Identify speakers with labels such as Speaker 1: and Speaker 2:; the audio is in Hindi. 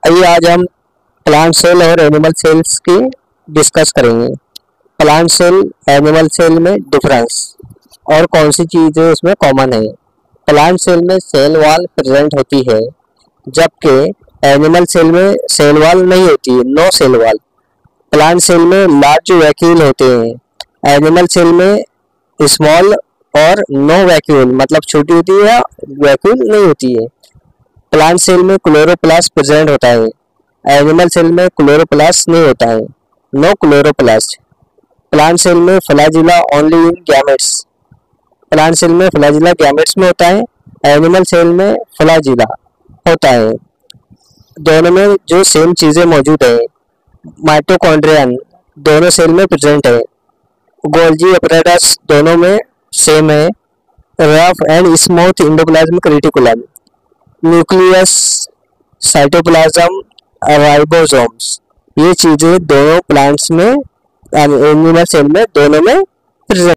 Speaker 1: आइए आज हम प्लांट सेल और एनिमल सेल्स की डिस्कस करेंगे। प्लांट सेल एनिमल सेल में डिफरेंस और कौन सी चीज़ें उसमें कॉमन है। प्लांट सेल में सेल वॉल प्रेजेंट होती है, जबकि एनिमल सेल में सेल वॉल नहीं होती है, no cell wall. Plant cell में लार्ज वैक्यूल होते हैं, एनिमल सेल में स्मॉल और नो वैक्यूल, मतलब छोटी होती है या वैक्यूल नहीं होती है। प्लांट सेल में क्लोरोप्लास्ट प्रेजेंट होता है, एनिमल सेल में क्लोरोप्लास्ट नहीं होता है, नो क्लोरोप्लास्ट। प्लांट सेल में flagella only in gametes, plant cell में फ्लैजिला गैमेट्स में होता है, एनिमल सेल में फ्लैजिला होता है। दोनों में जो सेम चीज़ें मौजूद है, माइटोकॉन्ड्रियन दोनों सेल में प्रेजेंट है, गोल्जी अपरेटस दोनों में सेम है, rough and smooth endoplasmic reticulum, nucleus, cytoplasm, ribosomes, ये चीजें दोनों प्लांट्स में एनिमल सेल में दोनों में प्रेजेंट